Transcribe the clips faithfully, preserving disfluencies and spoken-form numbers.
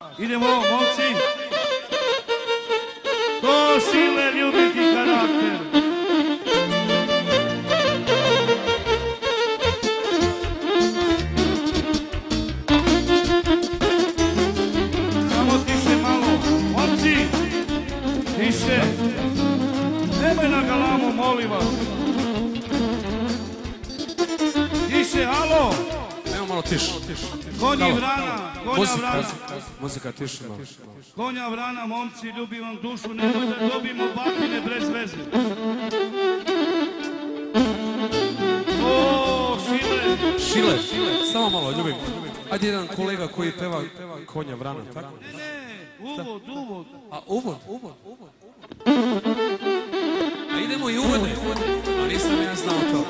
Idemo, momci. To Šile ljubiti karakter. Samo tiše malo. Momci, tiše. Nemoj na galamu, molim vas. Tiše, alo. Evo malo tiše. Konji vrana, konja vrana. Muzika tiše malo. Konja vrana, momci, ljubim vam dušu, nemoj da dobimo batine bez veze. O, Šile. Šile, samo malo, ljubim. Ajde jedan kolega koji peva Konja vrana, tako? Ne, ne, uvod, uvod. A uvod, uvod, uvod. A idemo i uvode, a nisam ja znao to.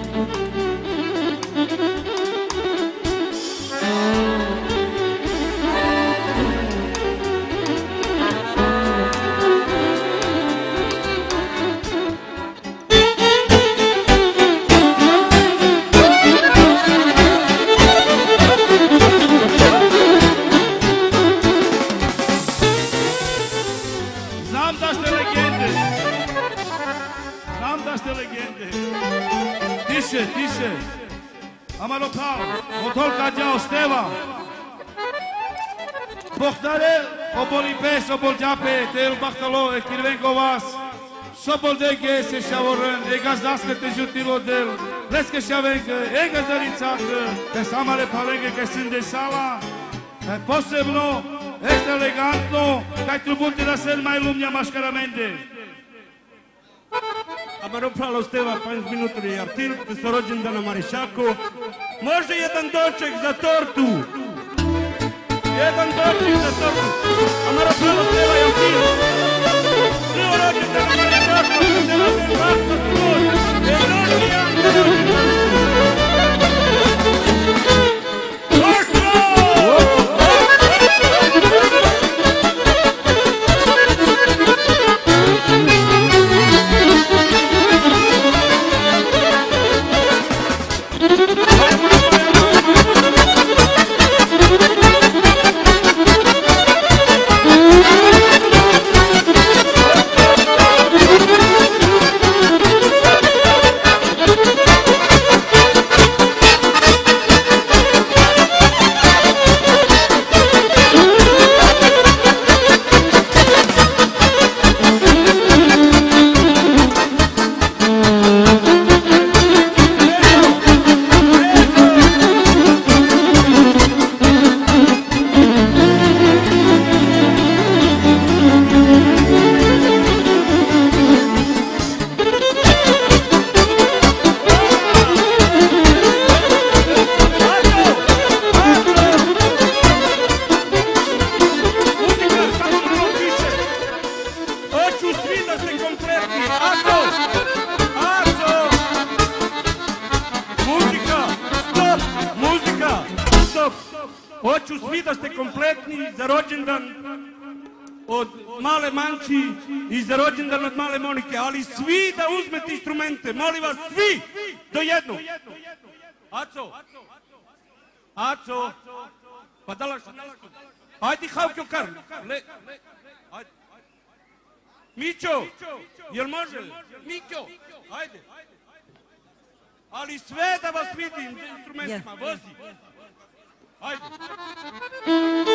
Tiše, tiše. Ama lokal, motolka djao steva. Bohtare, obol ipes, obol djape, tel bahtalo, e kirvengo vas. Sobol dege se šavoren, e gazdaske te jutilo del. Leske šavenke, e gazdarica, te samare palenge ke sinde sala. Posebno, este elegantno, kaj tributi da ser mai lumnja maškaramende. Ама Ропало Стева, пет минутри артист, с роđendana Marišaku. Može jedan doček za tortu? Jedan doček za tortu. Ама Ропало Стева je артист. Svi rođendana Marišaku, se na ten vakta tvoj. E dođi jedan doček. Hoću svi da ste kompletni za rođendan od Male Manči i za rođendan od Male Monike, ali svi da uzmete instrumente, molim vas, svi do jednog. Aco, Aco, pa da laš, ajde Havkjo Kar, Mićo, jel može? Mićo, ajde. Ali sve da vas vidim za instrumentima, vozi. Ajde.